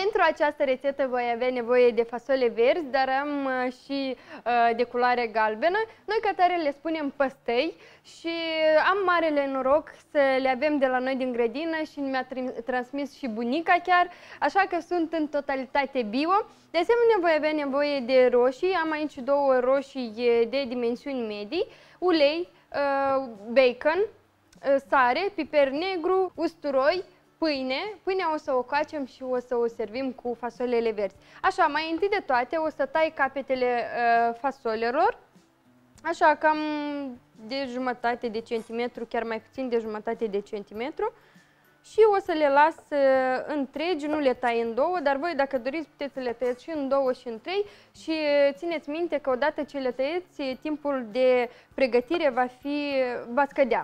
Pentru această rețetă voi avea nevoie de fasole verzi, dar am și de culoare galbenă. Noi ca tare le spunem păstăi și am marele noroc să le avem de la noi din grădină și mi-a transmis și bunica chiar, așa că sunt în totalitate bio. De asemenea, voi avea nevoie de roșii, am aici 2 roșii de dimensiuni medii, ulei, bacon, sare, piper negru, usturoi, pâine. Pâinea o să o coacem și o să o servim cu fasolele verzi. Așa, mai întâi de toate o să tai capetele fasolelor, așa cam de jumătate de centimetru, chiar mai puțin de jumătate de centimetru. Și o să le las întregi, nu le tai în două, dar voi dacă doriți puteți să le tăiați și în două și în trei și țineți minte că odată ce le tăieți, timpul de pregătire va scădea.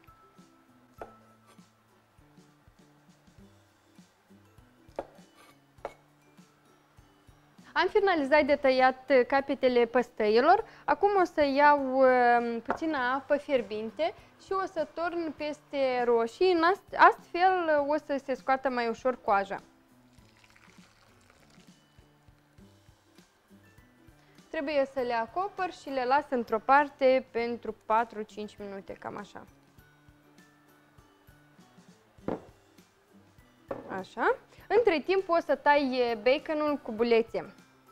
Am finalizat de tăiat capetele păstăilor, acum o să iau puțină apă fierbinte și o să torn peste roșii, astfel o să se scoată mai ușor coaja. Trebuie să le acopăr și le las într-o parte pentru 4-5 minute, cam așa. Așa. Între timp o să tai baconul cu bulețe.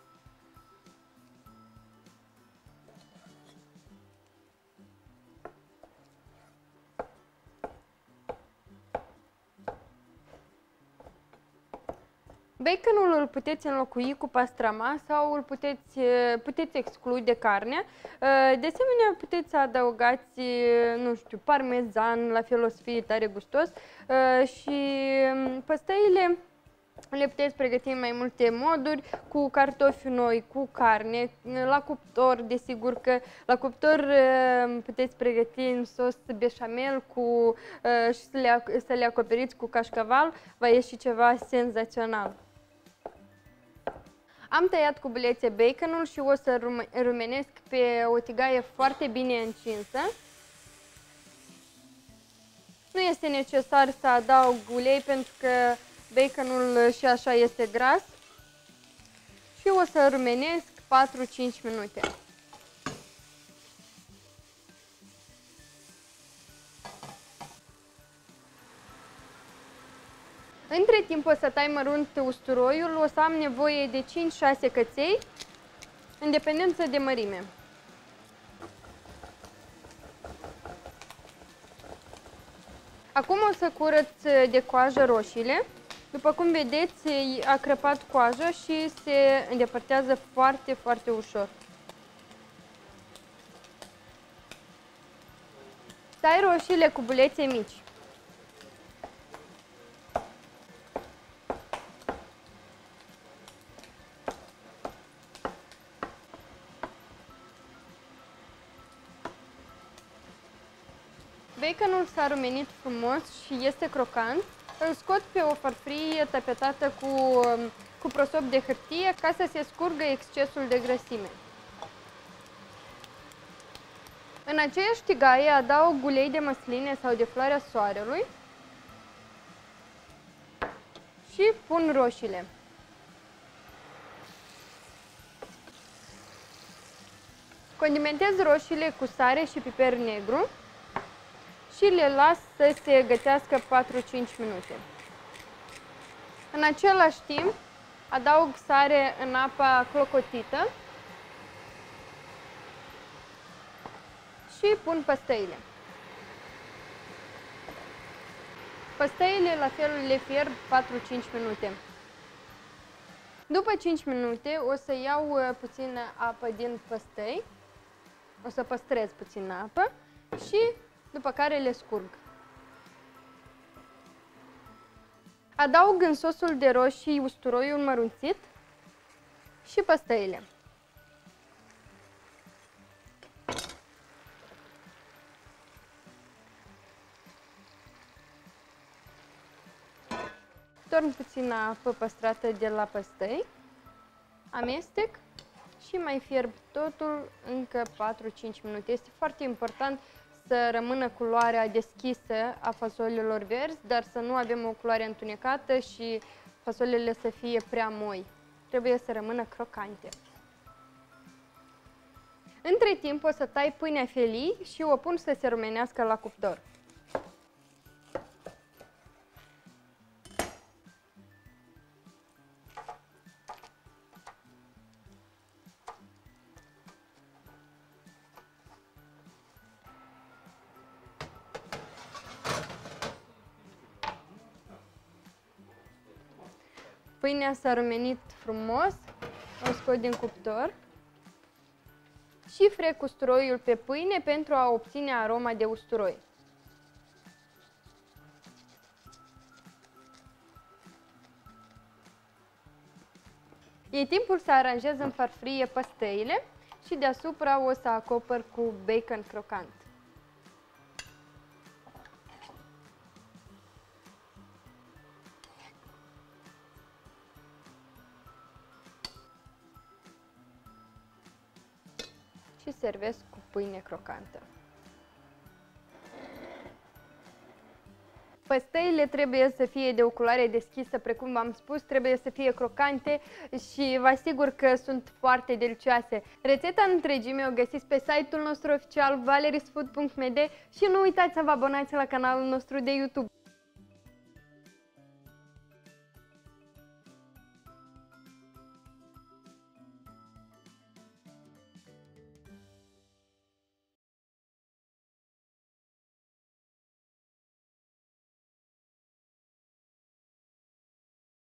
Baconul îl puteți înlocui cu pastrama sau îl puteți exclude carnea. De asemenea, puteți să adăugați, nu știu, parmezan, la fel o să fie tare gustos. Și păstăile le puteți pregăti în mai multe moduri, cu cartofi noi, cu carne, la cuptor, desigur că la cuptor puteți pregăti în sos beșamel și să le acoperiți cu cașcaval, va ieși ceva senzațional. Am tăiat cu bulețe baconul și o să rumenesc pe o tigaie foarte bine încinsă. Nu este necesar să adaug ulei pentru că baconul și așa este gras. Și o să rumenesc 4-5 minute. Între timp o să tai mărunt usturoiul, o să am nevoie de 5-6 căței, în dependență de mărime. Acum o să curăț de coajă roșiile. După cum vedeți, a crăpat coaja și se îndepărtează foarte, foarte ușor. Tai roșiile cu bulețe mici. Baconul s-a rumenit frumos și este crocant. Îl scot pe o farfurie tapetată cu prosop de hârtie ca să se scurgă excesul de grăsime. În aceeași tigaie adaug ulei de măsline sau de floarea soarelui și pun roșiile. Condimentez roșiile cu sare și piper negru și le las să se gătească 4-5 minute. În același timp, adaug sare în apa clocotită și pun păstăile. Păstăile la fel le fierb 4-5 minute. După 5 minute o să iau puțină apă din păstăi, o să păstrez puțină apă și după care le scurg. Adaug în sosul de roșii usturoiul mărunțit și păstăile. Torn puțină apă păstrată de la păstăi, amestec și mai fierb totul încă 4-5 minute. Este foarte important să rămână culoarea deschisă a fasolelor verzi, dar să nu avem o culoare întunecată și fasolele să fie prea moi. Trebuie să rămână crocante. Între timp o să tai pâinea felii și o pun să se rumenească la cuptor. Pâinea s-a rumenit frumos, o scot din cuptor și frec usturoiul pe pâine pentru a obține aroma de usturoi. E timpul să aranjez în farfurie păstăile și deasupra o să acopăr cu bacon crocant. Și servesc cu pâine crocantă. Păstăile trebuie să fie de o culoare deschisă, precum v-am spus, trebuie să fie crocante și vă asigur că sunt foarte delicioase. Rețeta în întregime o găsiți pe site-ul nostru oficial valerisfood.md și nu uitați să vă abonați la canalul nostru de YouTube.